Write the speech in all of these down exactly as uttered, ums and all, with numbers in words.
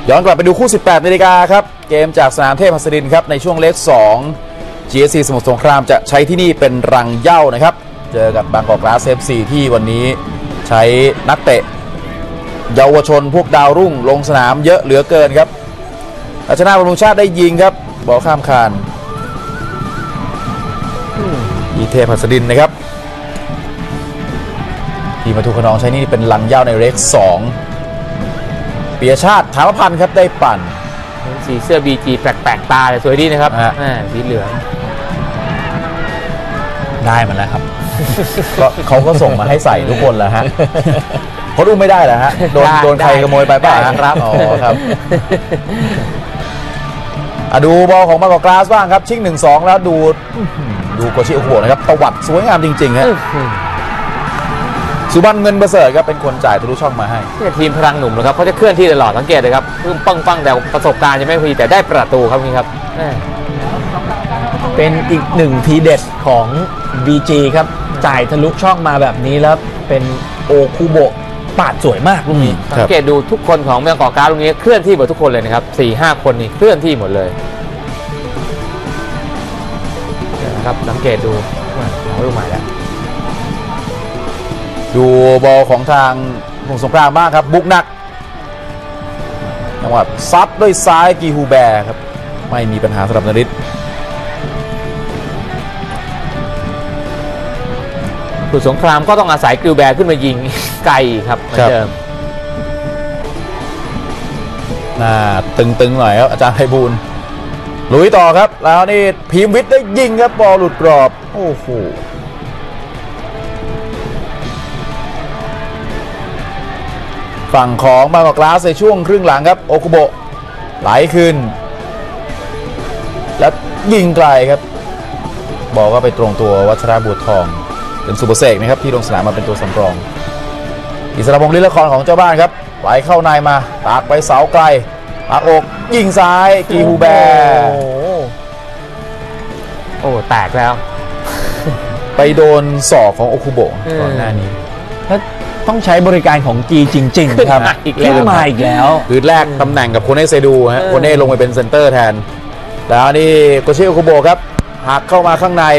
ย้อนกลับไปดูคู่สิบแปดนาฬิกาครับเกมจากสนามเทพหัสดินครับในช่วงเล็กสอง จี เอส ซี สมุทรสงครามจะใช้ที่นี่เป็นรังเหย้านะครับเจอกับบางกอกกราส เอฟ ซี ที่วันนี้ใช้นักเตะเยาวชนพวกดาวรุ่งลงสนามเยอะเหลือเกินครับรัชนาบำรุงชาติได้ยิงครับบอลข้ามคานที่เทพหัสดินนะครับทีมปทุมขนองใช้นี่เป็นรังเหย้าในเล็กสองปียชาติถามพันธ์ครับได้ปั่นสีเสื้อ บี จี แปลกๆตาแต่สวยดีนะครับสีเหลืองได้มาแล้วครับก็เขาก็ส่งมาให้ใส่ทุกคนแหละฮะเขาดูไม่ได้แหละฮะโดนโดนใครขโมยไปป่ะครับอ๋อครับดูบอลของบางกอกกราสบ้างครับชิง หนึ่งสอง แล้วดูดูโกชิโอโหนะครับตวัดสวยงามจริงๆฮะสุบันเงินประเสริฐครับเป็นคนจ่ายทะลุช่องมาให้ทีมพลังหนุ่มนะครับเขาจะเคลื่อนที่ตลอดสังเกตเลยครับเพิ่มปังปังแต่ประสบการณ์จะไม่พอดีแต่ได้ประตูครับนี่ครับเป็นอีกหนึ่งทีเด็ดของ บี จี ครับจ่ายทะลุช่องมาแบบนี้แล้วเป็นโอคุโบะปาดสวยมากลูกนี้สังเกตดูทุกคนของบางกอกกราสลูกนี้เคลื่อนที่หมดทุกคนเลยนะครับ สี่ห้า คนนี่เคลื่อนที่หมดเลยนะครับสังเกตดูลูกใหม่แล้วดูบอลของทางสมุทรสงครามบ้างครับบุกหนักจังหวะซัดด้วยซ้ายกีฮูแบร์ครับไม่มีปัญหาสำหรับนฤทธิ์สมุทรสงครามก็ต้องอาศัยกิลแบร์ขึ้นมายิงไกลครับเหมือนเดิมน่าตึงๆหน่อยครับอาจารย์ไพบูลย์ลุยต่อครับแล้วนี่พีมวิทย์ได้ยิงครับบอลหลุดกรอบโอ้โหฝั่งของบางกอกกราสในช่วงครึ่งหลังครับโอคุโบะไหลขึ้นแล้วยิงไกลครับบอลก็ไปตรงตัววัชระบัวทองเป็นสุภเสกนะครับที่ลงสนามมาเป็นตัวสำรองอิสระพงษ์ฤทธิ์ละครของเจ้าบ้านครับไหลเข้าในมาตากไปเสาไกลตากอกยิงซ้ายกีฮูแบร์โอ้แตกแล้วไปโดนศอกของโอคุโบะก่อนหน้านี้ต้องใช้บริการของจีจริงๆครับขึ้นมาอีกแล้วคือแรกตำแหน่งกับโคเน่เซดูฮะโคเน่ลงไปเป็นเซนเตอร์แทนแล้วนี่โกชิโอคุโบะครับหักเข้ามาข้างใน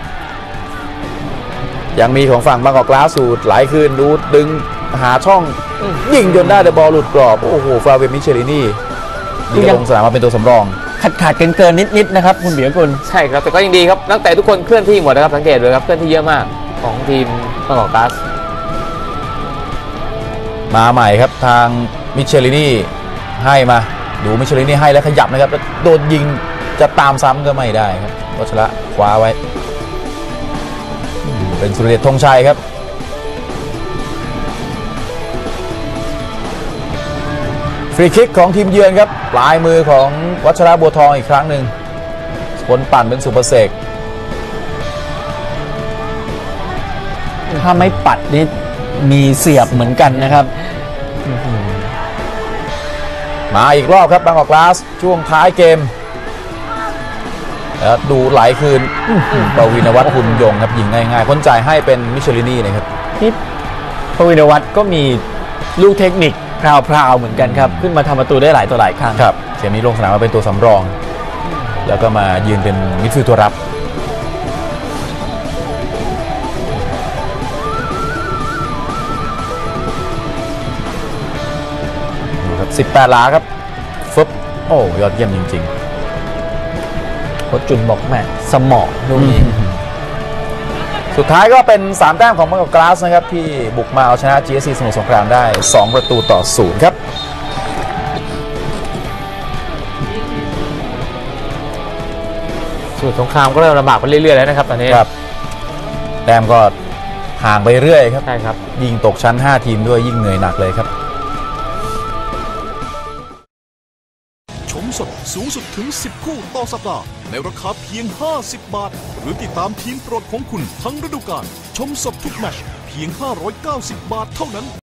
ยังมีของฝั่งบางกอกกราสสูดไหลคืนดูดึงหาช่องยิงจนได้แต่บอลหลุดกรอบโอ้โหฟาเวมิเชลินีดีลงสนามมาเป็นตัวสำรองขาดขาดเกินเกินนิดๆนะครับคุณเบียร์กุลใช่ครับแต่ก็ยังดีครับตั้งแต่ทุกคนเคลื่อนที่หมดนะครับสังเกตเลยครับเคลื่อนที่เยอะมากของทีมบางกอกกราสมาใหม่ครับทางมิเชลินีให้มาดูมิเชลินีให้แล้วขยับนะครับโดนยิงจะตามซ้ำก็ไม่ได้ครับวัชระคว้าไว้เป็นสุรเดชธงชัยครับฟรีคิกของทีมเยือนครับปลายมือของวัชระบัวทองอีกครั้งหนึ่งคนปั่นเป็นสุภเสกถ้าไม่ปัดนี่มีเสียบเหมือนกันนะครับมาอีกรอบครับบางกอกกราสช่วงท้ายเกมแล้วดูไหลคืนปวินวัฒน์คุณยงครับยิงง่ายๆพ้นจ่ายให้เป็นมิเชลินีนะครับนี่ปวินวัฒน์ก็มีลูกเทคนิคพราวๆเหมือนกันครับขึ้นมาทำประตูได้หลายต่อหลายครั้งครับเกมนี้ลงสนามมาเป็นตัวสำรองแล้วก็มายืนเป็นมิดฟิลด์ตัวรับสิบแปดล้าครับฟึบโอ้ยอดเยี่ยมจริงๆโค้ชจุนบอกแม่สมองลูกนี้สุดท้ายก็เป็นสามแต้มของบางกอกกราสนะครับที่บุกมาเอาชนะ จี เอส ซี สมุทรสงครามได้สองประตูต่อศูนย์ครับสมุทรสงครามก็เริ่มลำบากไปเรื่อยๆแล้วนะครับตอนนี้ครับแต้มก็ห่างไปเรื่อยครับใช่ครับยิ่งตกชั้นห้าทีมด้วยยิ่งเหนื่อยหนักเลยครับชมสดสูงสุดถึงสิบคู่ต่อสัปดาห์ในราคาเพียงห้าสิบบาทหรือติดตามทีมโปรดของคุณทั้งฤดูกาลชมสดทุกแมตช์เพียงห้าร้อยเก้าสิบบาทเท่านั้น